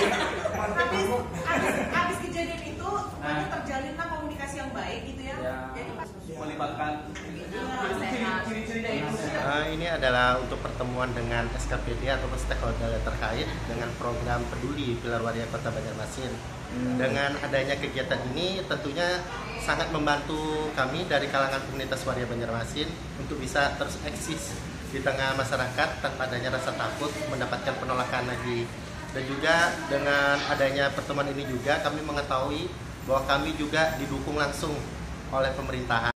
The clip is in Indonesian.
Habis kejadian itu terjalinlah komunikasi yang baik gitu ya. Jadi melibatkan ciri-cirinya itu. Ini adalah untuk pertemuan dengan SKPD atau stakeholder terkait dengan program peduli Pilar Waria Kota Banjarmasin. Dengan adanya kegiatan ini tentunya sangat membantu kami dari kalangan komunitas waria Banjarmasin untuk bisa terus eksis di tengah masyarakat tanpa adanya rasa takut mendapatkan penolakan lagi. Dan juga dengan adanya pertemuan ini juga kami mengetahui bahwa kami juga didukung langsung oleh pemerintahan.